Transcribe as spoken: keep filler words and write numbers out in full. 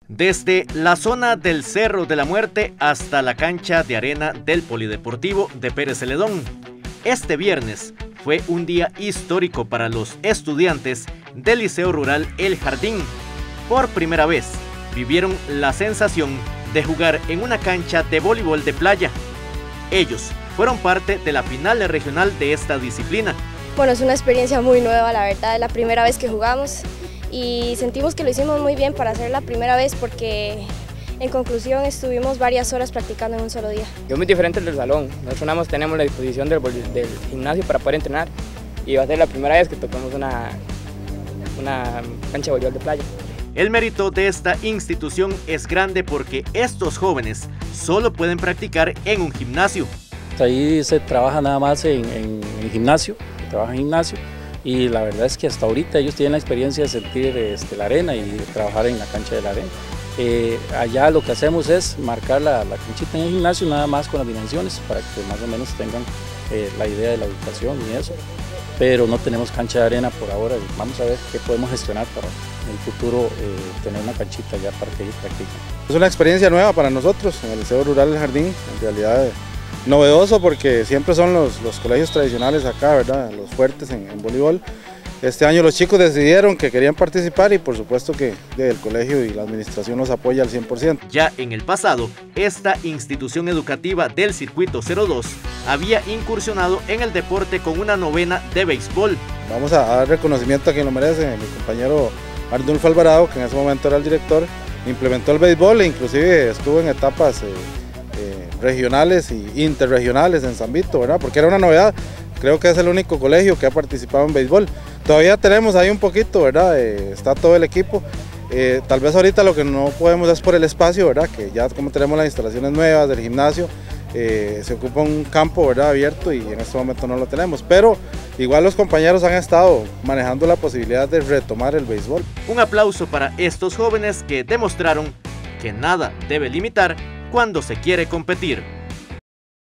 Desde la zona del Cerro de la Muerte hasta la cancha de arena del Polideportivo de Pérez Celedón. Este viernes fue un día histórico para los estudiantes del Liceo Rural El Jardín. Por primera vez vivieron la sensación de jugar en una cancha de voleibol de playa. Ellos fueron parte de la final regional de esta disciplina. Bueno, es una experiencia muy nueva, la verdad, es la primera vez que jugamos y sentimos que lo hicimos muy bien para hacer la primera vez porque en conclusión estuvimos varias horas practicando en un solo día. Es muy diferente del salón, nosotros nada más tenemos la disposición del, del gimnasio para poder entrenar y va a ser la primera vez que tocamos una, una cancha de voleibol de playa. El mérito de esta institución es grande porque estos jóvenes solo pueden practicar en un gimnasio. Ahí se trabaja nada más en, en, en gimnasio, se trabaja en gimnasio y la verdad es que hasta ahorita ellos tienen la experiencia de sentir este, la arena y de trabajar en la cancha de la arena. Eh, allá lo que hacemos es marcar la, la canchita en el gimnasio nada más con las dimensiones para que más o menos tengan eh, la idea de la ubicación y eso, pero no tenemos cancha de arena por ahora. Vamos a ver qué podemos gestionar para en el futuro eh, tener una canchita ya para que ellos practiquen. Es una experiencia nueva para nosotros en el Liceo Rural El Jardín, en realidad novedoso porque siempre son los, los colegios tradicionales acá, ¿verdad? Los fuertes en, en voleibol. Este año los chicos decidieron que querían participar y por supuesto que el colegio y la administración nos apoya al cien por ciento. Ya en el pasado, esta institución educativa del circuito cero dos había incursionado en el deporte con una novena de béisbol. Vamos a dar reconocimiento a quien lo merece, mi compañero Arnulfo Alvarado, que en ese momento era el director, implementó el béisbol e inclusive estuvo en etapas eh, eh, regionales e interregionales en San Vito, ¿verdad? Porque era una novedad. Creo que es el único colegio que ha participado en béisbol. Todavía tenemos ahí un poquito, ¿verdad? Eh, está todo el equipo. Eh, tal vez ahorita lo que no podemos es por el espacio, ¿verdad? Que ya como tenemos las instalaciones nuevas del gimnasio, eh, se ocupa un campo, ¿verdad? Abierto y en este momento no lo tenemos. Pero igual los compañeros han estado manejando la posibilidad de retomar el béisbol. Un aplauso para estos jóvenes que demostraron que nada debe limitar cuando se quiere competir.